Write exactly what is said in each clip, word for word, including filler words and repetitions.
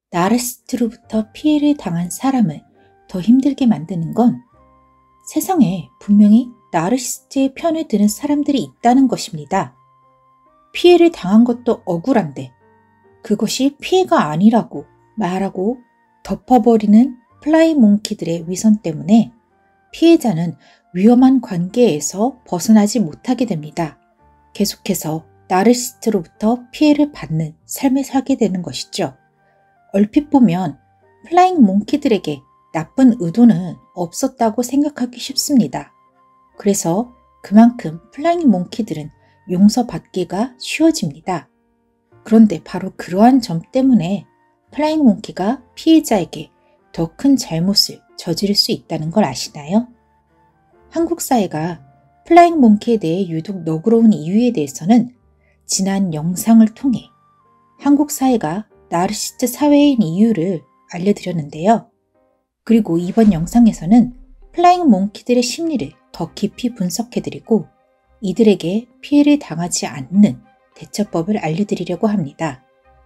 나르시스트로부터 피해를 당한 사람을 더 힘들게 만드는 건 세상에 분명히 나르시스트의 편에 드는 사람들이 있다는 것입니다. 피해를 당한 것도 억울한데 그것이 피해가 아니라고 말하고 덮어버리는 플라잉 몽키들의 위선 때문에 피해자는 위험한 관계에서 벗어나지 못하게 됩니다. 계속해서 나르시스트로부터 피해를 받는 삶을 살게 되는 것이죠. 얼핏 보면 플라잉 몽키들에게 나쁜 의도는 없었다고 생각하기 쉽습니다. 그래서 그만큼 플라잉 몽키들은 용서받기가 쉬워집니다. 그런데 바로 그러한 점 때문에 플라잉 몽키가 피해자에게 더 큰 잘못을 저지를 수 있다는 걸 아시나요? 한국 사회가 플라잉 몽키에 대해 유독 너그러운 이유에 대해서는 지난 영상을 통해 한국 사회가 나르시스트 사회인 이유를 알려드렸는데요. 그리고 이번 영상에서는 플라잉 몽키들의 심리를 더 깊이 분석해드리고 이들에게 피해를 당하지 않는 대처법을 알려드리려고 합니다.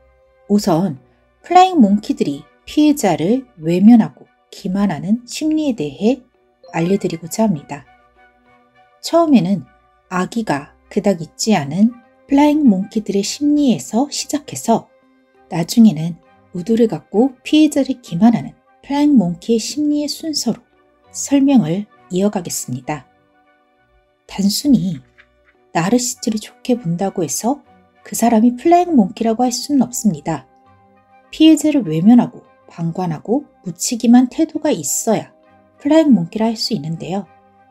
우선 플라잉 몽키들이 피해자를 외면하고 기만하는 심리에 대해 알려드리고자 합니다. 처음에는 아기가 그닥 있지 않은 플라잉 몽키들의 심리에서 시작해서 나중에는 의도를 갖고 피해자를 기만하는 플라잉 몽키의 심리의 순서로 설명을 이어가겠습니다. 단순히 나르시스트를 좋게 본다고 해서 그 사람이 플라잉 몽키라고 할 수는 없습니다. 피해자를 외면하고 방관하고 묻히기만 태도가 있어야 플라잉 몽키라 할 수 있는데요.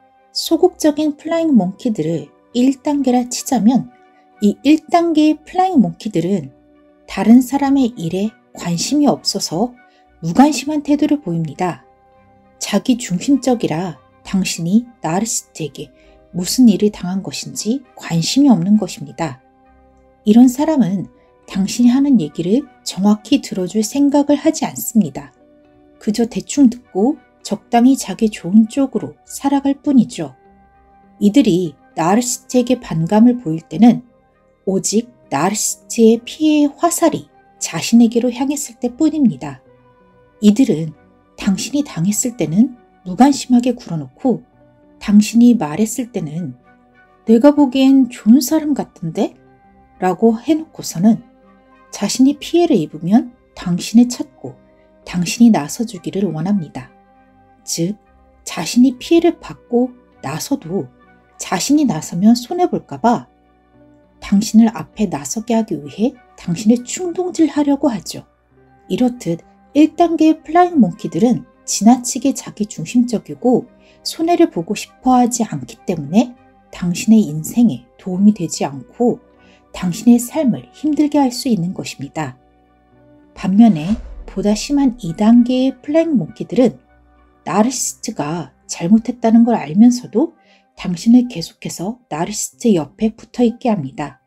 소극적인 플라잉 몽키들을 일 단계라 치자면 이 일 단계의 플라잉 몽키들은 다른 사람의 일에 관심이 없어서 무관심한 태도를 보입니다. 자기 중심적이라 당신이 나르시스트에게 무슨 일을 당한 것인지 관심이 없는 것입니다. 이런 사람은 당신이 하는 얘기를 정확히 들어줄 생각을 하지 않습니다. 그저 대충 듣고 적당히 자기 좋은 쪽으로 살아갈 뿐이죠. 이들이 나르시스트에게 반감을 보일 때는 오직 나르시스트의 피해의 화살이 자신에게로 향했을 때뿐입니다. 이들은 당신이 당했을 때는 무관심하게 굴어놓고 당신이 말했을 때는 내가 보기엔 좋은 사람 같던데? 라고 해놓고서는 자신이 피해를 입으면 당신을 찾고 당신이 나서주기를 원합니다. 즉, 자신이 피해를 받고 나서도 자신이 나서면 손해볼까봐 당신을 앞에 나서게 하기 위해 당신을 충동질하려고 하죠. 이렇듯 일 단계의 플라잉 몽키들은 지나치게 자기중심적이고 손해를 보고 싶어하지 않기 때문에 당신의 인생에 도움이 되지 않고 당신의 삶을 힘들게 할 수 있는 것입니다. 반면에 보다 심한 이 단계의 플라잉 몽키들은 나르시스트가 잘못했다는 걸 알면서도 당신을 계속해서 나르시스트 옆에 붙어있게 합니다.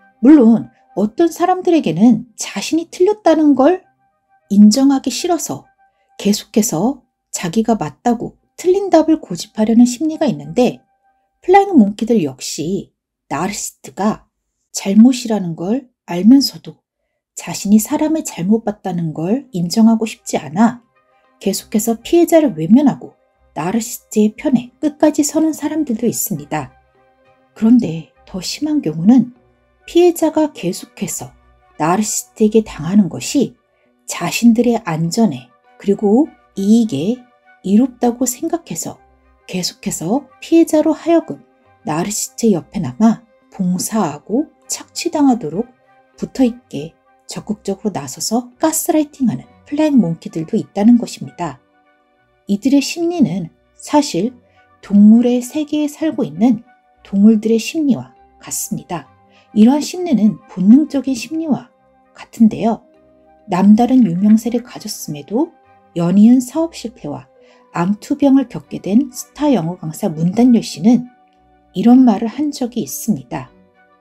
물론 어떤 사람들에게는 자신이 틀렸다는 걸 인정하기 싫어서 계속해서 자기가 맞다고 틀린 답을 고집하려는 심리가 있는데 플라잉 몽키들 역시 나르시스트가 잘못이라는 걸 알면서도 자신이 사람을 잘못 봤다는 걸 인정하고 싶지 않아 계속해서 피해자를 외면하고 나르시스트의 편에 끝까지 서는 사람들도 있습니다. 그런데 더 심한 경우는 피해자가 계속해서 나르시스트에게 당하는 것이 자신들의 안전에 그리고 이익에 이롭다고 생각해서 계속해서 피해자로 하여금 나르시스트 옆에 남아 봉사하고 착취당하도록 붙어있게 적극적으로 나서서 가스라이팅하는 플라잉 몽키들도 있다는 것입니다. 이들의 심리는 사실 동물의 세계에 살고 있는 동물들의 심리와 같습니다. 이러한 심리는 본능적인 심리와 같은데요. 남다른 유명세를 가졌음에도 연이은 사업 실패와 암투병을 겪게 된 스타 영어 강사 문단열 씨는 이런 말을 한 적이 있습니다.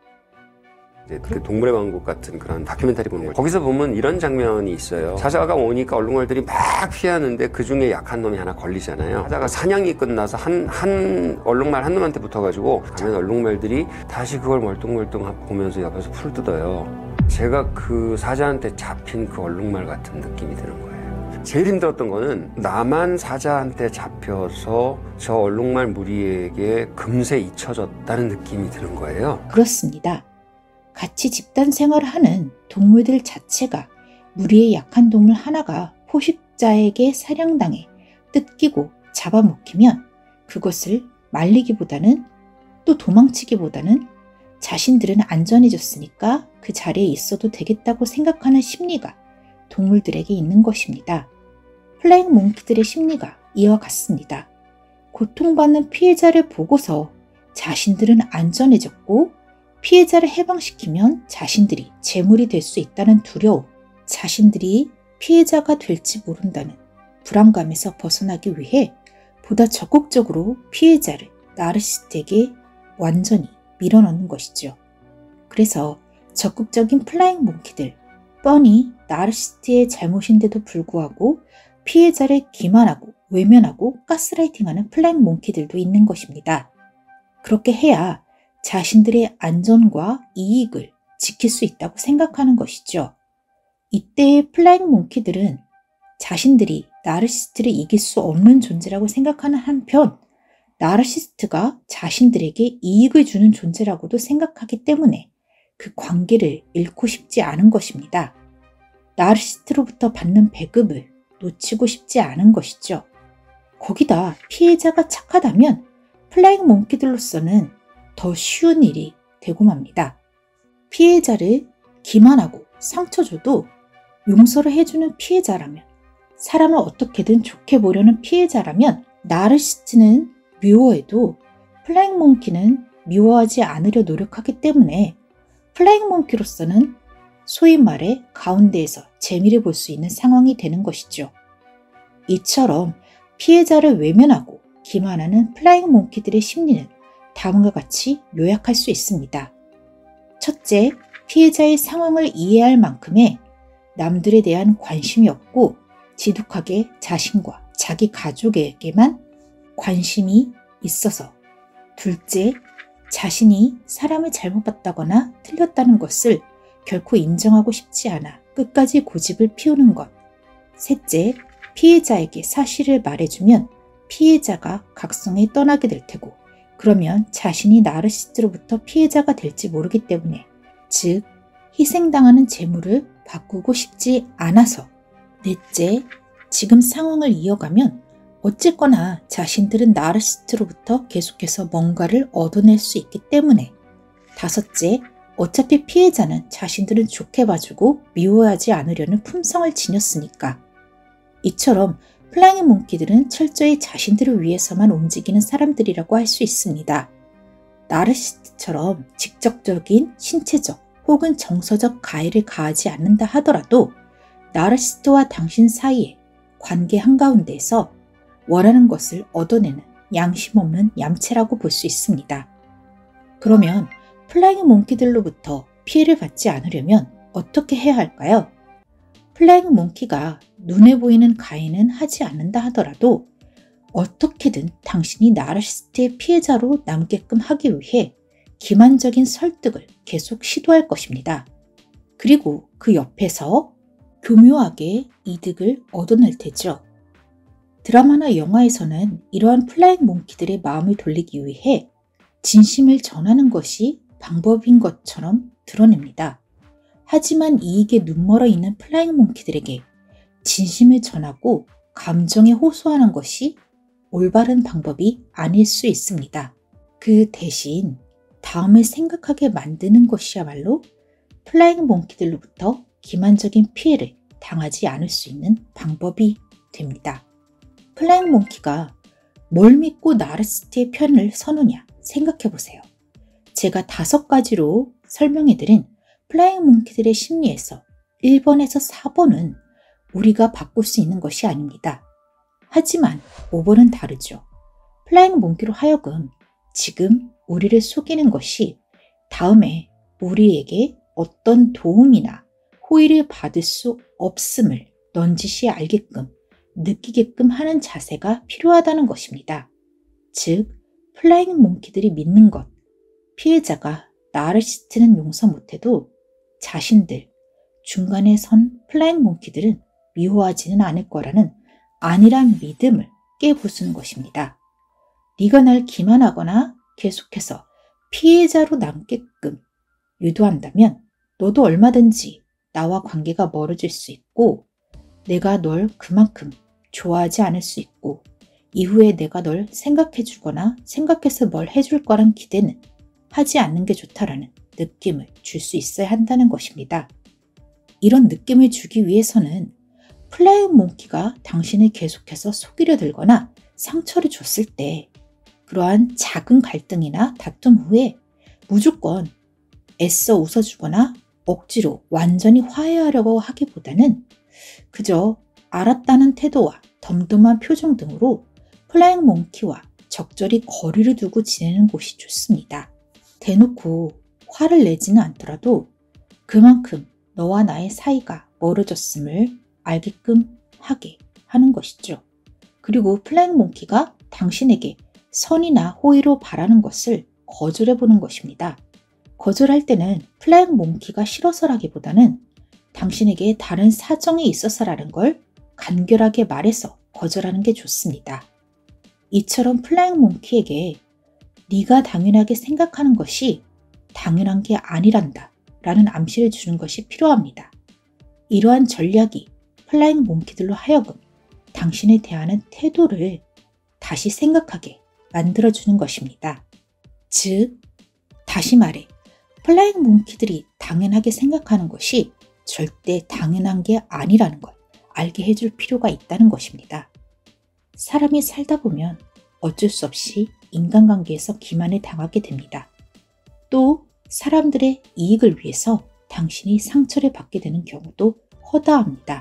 그 동물의 왕국 같은 그런 다큐멘터리 보는 거예요. 거기서 보면 이런 장면이 있어요. 사자가 오니까 얼룩말들이 막 피하는데 그 중에 약한 놈이 하나 걸리잖아요. 사자가 사냥이 끝나서 한, 한 얼룩말 한 놈한테 붙어가지고 가면 얼룩말들이 다시 그걸 멀뚱멀뚱 보면서 옆에서 풀 뜯어요. 제가 그 사자한테 잡힌 그 얼룩말 같은 느낌이 드는 거예요. 제일 힘들었던 거는 나만 사자한테 잡혀서 저 얼룩말 무리에게 금세 잊혀졌다는 느낌이 드는 거예요. 그렇습니다. 같이 집단 생활을 하는 동물들 자체가 무리의 약한 동물 하나가 포식자에게 사냥당해 뜯기고 잡아먹히면 그것을 말리기보다는 또 도망치기보다는 자신들은 안전해졌으니까 그 자리에 있어도 되겠다고 생각하는 심리가 동물들에게 있는 것입니다. 플라잉 몽키들의 심리가 이와 같습니다. 고통받는 피해자를 보고서 자신들은 안전해졌고 피해자를 해방시키면 자신들이 재물이 될 수 있다는 두려움, 자신들이 피해자가 될지 모른다는 불안감에서 벗어나기 위해 보다 적극적으로 피해자를 나르시스트에게 완전히 밀어넣는 것이죠. 그래서 적극적인 플라잉 몽키들, 뻔히 나르시스트의 잘못인데도 불구하고 피해자를 기만하고 외면하고 가스라이팅하는 플라잉 몽키들도 있는 것입니다. 그렇게 해야 자신들의 안전과 이익을 지킬 수 있다고 생각하는 것이죠. 이때의 플라잉 몽키들은 자신들이 나르시스트를 이길 수 없는 존재라고 생각하는 한편 나르시스트가 자신들에게 이익을 주는 존재라고도 생각하기 때문에 그 관계를 잃고 싶지 않은 것입니다. 나르시스트로부터 받는 배급을 놓치고 싶지 않은 것이죠. 거기다 피해자가 착하다면 플라잉 몽키들로서는 더 쉬운 일이 되고 맙니다. 피해자를 기만하고 상처 줘도 용서를 해주는 피해자라면, 사람을 어떻게든 좋게 보려는 피해자라면 나르시스트는 미워해도 플라잉 몽키는 미워하지 않으려 노력하기 때문에 플라잉 몽키로서는 소위 말해 가운데에서 재미를 볼 수 있는 상황이 되는 것이죠. 이처럼 피해자를 외면하고 기만하는 플라잉 몽키들의 심리는 다음과 같이 요약할 수 있습니다. 첫째, 피해자의 상황을 이해할 만큼의 남들에 대한 관심이 없고 지독하게 자신과 자기 가족에게만 관심이 있어서. 둘째, 자신이 사람을 잘못 봤다거나 틀렸다는 것을 결코 인정하고 싶지 않아 끝까지 고집을 피우는 것. 셋째, 피해자에게 사실을 말해주면 피해자가 각성에 떠나게 될 테고 그러면 자신이 나르시스트로부터 피해자가 될지 모르기 때문에, 즉 희생당하는 재물을 바꾸고 싶지 않아서. 넷째, 지금 상황을 이어가면 어쨌거나 자신들은 나르시스트로부터 계속해서 뭔가를 얻어낼 수 있기 때문에. 다섯째, 어차피 피해자는 자신들은 좋게 봐주고 미워하지 않으려는 품성을 지녔으니까. 이처럼 플라잉 몽키들은 철저히 자신들을 위해서만 움직이는 사람들이라고 할 수 있습니다. 나르시스트처럼 직접적인 신체적 혹은 정서적 가해를 가하지 않는다 하더라도 나르시스트와 당신 사이의 관계 한가운데에서 원하는 것을 얻어내는 양심 없는 얌체라고 볼 수 있습니다. 그러면 플라잉 몽키들로부터 피해를 받지 않으려면 어떻게 해야 할까요? 플라잉 몽키가 눈에 보이는 가해는 하지 않는다 하더라도 어떻게든 당신이 나르시스트의 피해자로 남게끔 하기 위해 기만적인 설득을 계속 시도할 것입니다. 그리고 그 옆에서 교묘하게 이득을 얻어낼 테죠. 드라마나 영화에서는 이러한 플라잉 몽키들의 마음을 돌리기 위해 진심을 전하는 것이 방법인 것처럼 드러냅니다. 하지만 이익에 눈멀어 있는 플라잉 몽키들에게 진심을 전하고 감정에 호소하는 것이 올바른 방법이 아닐 수 있습니다. 그 대신 다음을 생각하게 만드는 것이야말로 플라잉 몽키들로부터 기만적인 피해를 당하지 않을 수 있는 방법이 됩니다. 플라잉 몽키가 뭘 믿고 나르시스트의 편을 서느냐 생각해 보세요. 제가 다섯 가지로 설명해드린 플라잉 몽키들의 심리에서 일 번에서 사 번은 우리가 바꿀 수 있는 것이 아닙니다. 하지만 오 번은 다르죠. 플라잉 몽키로 하여금 지금 우리를 속이는 것이 다음에 우리에게 어떤 도움이나 호의를 받을 수 없음을 넌지시 알게끔 느끼게끔 하는 자세가 필요하다는 것입니다. 즉, 플라잉 몽키들이 믿는 것, 피해자가 나르시스트는 용서 못해도 자신들 중간에 선 플라잉 몽키들은 미워하지는 않을 거라는 안일한 믿음을 깨부수는 것입니다. 네가 날 기만하거나 계속해서 피해자로 남게끔 유도한다면 너도 얼마든지 나와 관계가 멀어질 수 있고 내가 널 그만큼 좋아하지 않을 수 있고 이후에 내가 널 생각해주거나 생각해서 뭘 해줄 거란 기대는 하지 않는 게 좋다라는 느낌을 줄 수 있어야 한다는 것입니다. 이런 느낌을 주기 위해서는 플라잉 몽키가 당신을 계속해서 속이려 들거나 상처를 줬을 때 그러한 작은 갈등이나 다툼 후에 무조건 애써 웃어주거나 억지로 완전히 화해하려고 하기보다는 그저 알았다는 태도와 덤덤한 표정 등으로 플라잉 몽키와 적절히 거리를 두고 지내는 것이 좋습니다. 대놓고 화를 내지는 않더라도 그만큼 너와 나의 사이가 멀어졌음을 알게끔 하게 하는 것이죠. 그리고 플라잉 몽키가 당신에게 선이나 호의로 바라는 것을 거절해보는 것입니다. 거절할 때는 플라잉 몽키가 싫어서라기보다는 당신에게 다른 사정이 있어서라는 걸 간결하게 말해서 거절하는 게 좋습니다. 이처럼 플라잉 몽키에게 네가 당연하게 생각하는 것이 당연한 게 아니란다 라는 암시를 주는 것이 필요합니다. 이러한 전략이 플라잉 몽키들로 하여금 당신에 대한 태도를 다시 생각하게 만들어주는 것입니다. 즉, 다시 말해 플라잉 몽키들이 당연하게 생각하는 것이 절대 당연한 게 아니라는 걸 알게 해줄 필요가 있다는 것입니다. 사람이 살다 보면 어쩔 수 없이 인간관계에서 기만을 당하게 됩니다. 또 사람들의 이익을 위해서 당신이 상처를 받게 되는 경우도 허다합니다.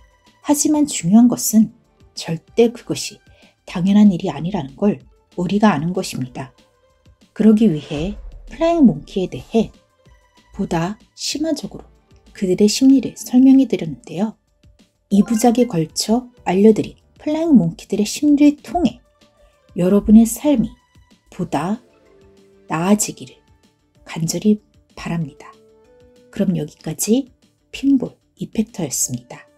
하지만 중요한 것은 절대 그것이 당연한 일이 아니라는 걸 우리가 아는 것입니다. 그러기 위해 플라잉 몽키에 대해 보다 심화적으로 그들의 심리를 설명해 드렸는데요. 이 부작에 걸쳐 알려드린 플라잉 몽키들의 심리를 통해 여러분의 삶이 보다 나아지기를 간절히 바랍니다. 그럼 여기까지 핀볼 이펙터였습니다.